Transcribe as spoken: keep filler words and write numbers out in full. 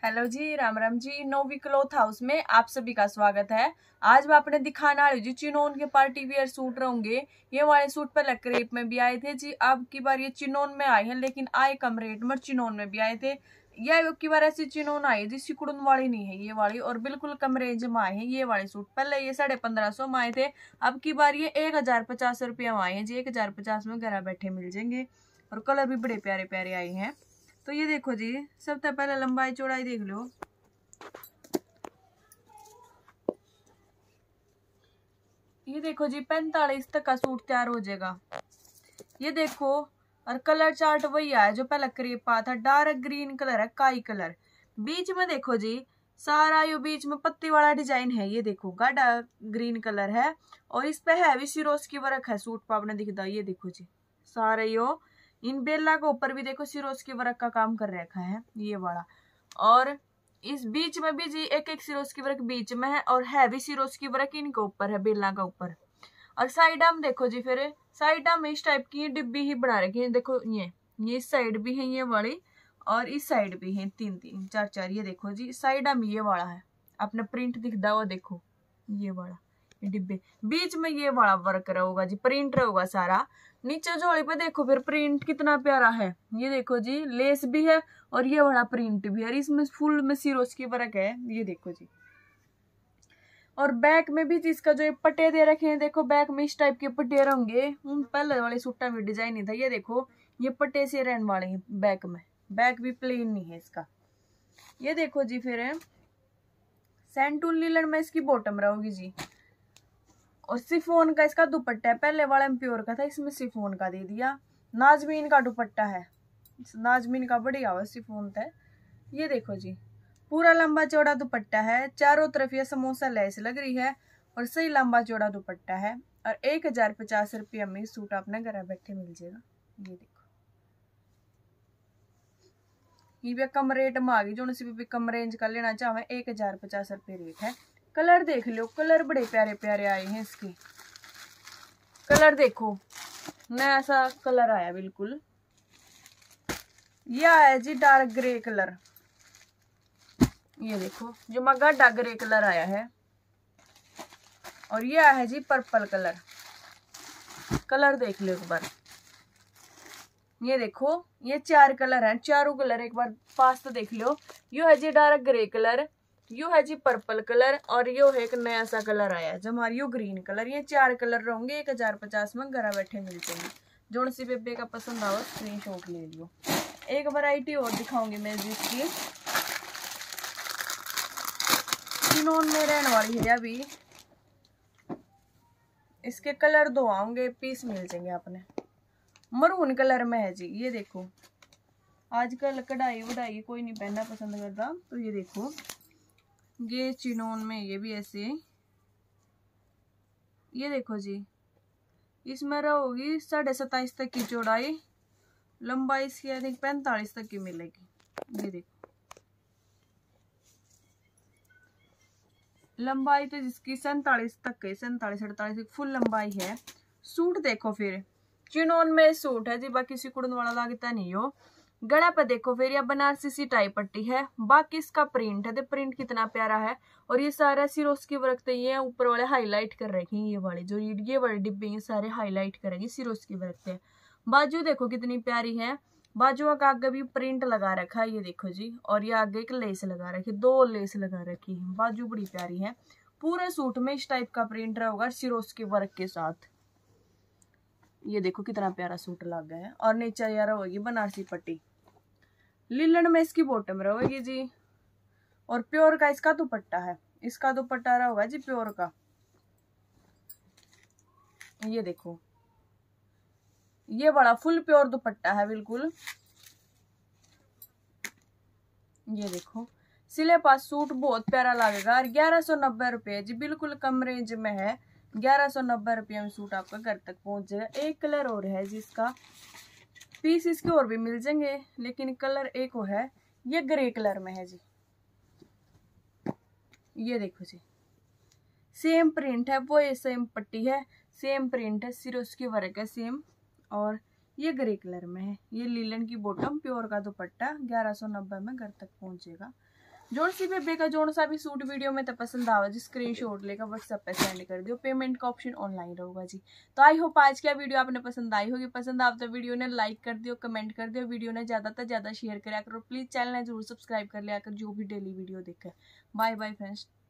Hello जी, Ram Ram ji. Novi cloth house में आप सभी का स्वागत है। आज मैं अपने दिखाना रही जी चिनोन के पार्टी वियर सूट रहेंगे। ये वाले सूट पहले क्रेप में भी आए थे जी, अब की बार ये चिनोन में आए हैं, लेकिन आए कम रेट में। चिनोन में भी आए थे, यह की बार ऐसी चिनोन आई जी, सिकुड़न वाली नहीं है ये वाली, और बिल्कुल कम रेंज में आए हैं ये वाले सूट। पहले ये साढ़े पंद्रह सौ में आए थे, अब की बार ये एक हजार पचास रुपया में आए हैं जी। एक हजार पचास में घर बैठे मिल जाएंगे, और कलर भी बड़े प्यारे प्यारे आए हैं। तो ये देखो जी, सबसे पहले लंबाई चौड़ाई देख लो। ये देखो जी, पैंतालीस तक का सूट तैयार हो जाएगा। ये देखो, और कलर चार्ट वही है जो पहले क्रेप पा था। डार्क ग्रीन कलर है, काई कलर। बीच में देखो जी, सारा यो बीच में पत्ती वाला डिजाइन है। ये देखो, गाढ़ा ग्रीन कलर है, और इस पे हैवी सिरोस की वर्क है सूट पर आपने दिखता। ये देखो जी, सारे यो इन बेला के ऊपर भी देखो सिरोस की वर्क का काम कर रखा है ये वाला। और इस बीच में भी जी एक एक सिरोस की वर्क बीच में है, और हैवी सिरोस की वर्क इनके ऊपर है, बेला का ऊपर। और साइड में देखो जी, फिर साइड में इस टाइप की डिब्बी ही बना रखी है। देखो ये ये इस साइड भी है ये वाली, और इस साइड भी है, तीन तीन चार चार। ये देखो जी, साइड में ये वाला है, अपने प्रिंट दिखता हुआ देखो, ये वाला डिब्बे बीच में ये वाला वर्क रहेगा जी, प्रिंट रहेगा सारा। नीचे झोली पे देखो फिर प्रिंट कितना प्यारा है। ये देखो जी, लेस भी है और ये वाला प्रिंट भी है, इसमें फुल में सिरोस की वर्क है। ये देखो जी, और बैक में भी जिसका जो पट्टे दे रखे हैं, देखो बैक में इस टाइप के पट्टे होंगे। उन पहले वाले सूटा में डिजाइन नहीं था। ये देखो, ये पट्टे से रहने वाले हैं बैक में, बैक भी प्लेन नहीं है इसका। ये देखो जी, फिर सैंटून लीलन में इसकी बॉटम रहेगी जी, और सिफोन का इसका दुपट्टा है। पहले वाला में प्योर का था, इसमें सिफोन का दे दिया। नाजमीन का दुपट्टा है, नाजमीन का बढ़िया हुआ सिफोन था। ये देखो जी, पूरा लंबा चौड़ा दुपट्टा है, चारों तरफ ये समोसा लेस लग रही है, और सही लंबा चौड़ा दुपट्टा है। और एक हजार पचास रुपया में सूट अपने घर बैठे मिल जाएगा। ये देखो, ये भी कम रेट में आ गई। जो भी कम रेंज का लेना चाहे, एक हजार पचास रुपये रेट है। कलर देख लो, कलर बड़े प्यारे प्यारे आए हैं इसके। कलर देखो, नया सा कलर आया बिल्कुल। यह है जी डार्क ग्रे कलर। ये देखो, जो मगाढ़ा ग्रे कलर आया है। और यह है जी पर्पल कलर। कलर देख लो एक बार। ये देखो, ये चार कलर हैं, चारों कलर एक बार पास तो देख लो। यो है जी डार्क ग्रे कलर, यू है जी पर्पल कलर, और यो है एक नया सा कलर आया है जमार यू ग्रीन कलर। ये चार कलर रहेंगे, एक हजार पचास में घर बैठे मिलते हैं। जो सी बेबे का पसंद आओ स्क्रीन शॉट ले लियो। एक वैरायटी और दिखाऊंगी मैं जिसकी चिनोन में रहने वाली है। अभी इसके कलर दो आऊंगे, पीस मिल जाएंगे अपने। मरून कलर में है जी। ये देखो, आजकल कढ़ाई वढ़ाई कोई नहीं पहनना पसंद करता, तो ये देखो, ये चिनोन में ये भी ऐसे। ये देखो जी, इसमें रहोगी साढ़े सत्ताईस तक की चौड़ाई, लंबाई इसकी आई थिंक पैंतालीस तक की मिलेगी। ये देखो, लंबाई तो जिसकी सैंतालीस तक है, सैंतालीस अड़तालीस फुल लंबाई है। सूट देखो, फिर चिनोन में सूट है जी, बाकी सिकुड़न वाला लगता नहीं हो। गला पे देखो, फिर यह बनारसी सी टाइप पट्टी है, बाकी इसका प्रिंट है। तो प्रिंट कितना प्यारा है, और ये सारा सिरोस की वर्क तो ये ऊपर वाले हाईलाइट कर रखे हैं। ये वाले जो ये वाले डिब्बे ये सारे हाईलाइट करेंगे सिरोस की वर्क पे। बाजू देखो कितनी प्यारी है, बाजुओं का आगे भी प्रिंट लगा रखा है। ये देखो जी, और ये आगे एक लेस लगा रखी, दो लेस लगा रखी है। बाजू बड़ी प्यारी है। पूरे सूट में इस टाइप का प्रिंट रहेगा सिरोस के वर्क के साथ। ये देखो कितना प्यारा सूट लग गया है। और नीचे यार होगी बनारसी पट्टी, लीलन में इसकी बॉटम रहेगी जी, और प्योर का इसका दुपट्टा है। इसका दुपट्टा रहेगा जी प्योर का। ये देखो, ये बड़ा फुल प्योर दुपट्टा है बिल्कुल। ये देखो, सिले पास सूट बहुत प्यारा लगेगा। और ग्यारह सौ नब्बे रुपये जी, बिल्कुल कम रेंज में है। ग्यारह सौ नब्बे रुपये में सूट आपका घर तक पहुंच जाएगा। एक कलर और है जिसका पीस इसके और भी मिल जाएंगे, लेकिन कलर एक और है, ये ग्रे कलर में है जी। ये देखो जी, सेम प्रिंट है, वो ये सेम पट्टी है, सेम प्रिंट है, सिर्फ उसकी वर्क है सेम। और ये ग्रे कलर में है। ये लीलन की बॉटम, प्योर का दुपट्टा, ग्यारह सौ नब्बे में घर तक पहुंचेगा। जोन सी बेबे का जोन सा भी सूट वीडियो में तो पसंद आवा जी स्क्रीनशॉट लेकर व्हाट्सएप पे सेंड कर दियो। पेमेंट का ऑप्शन ऑनलाइन रहूगा जी। तो आई होप आज की वीडियो आपने पसंद आई होगी। पसंद आप तो वीडियो ने लाइक कर दियो, कमेंट कर दियो, वीडियो ने ज्यादा से ज्यादा शेयर करा करो। प्लीज चैनल ने जरूर सब्सक्राइब कर लिया कर जो भी डेली वीडियो देखे। Bye bye friends.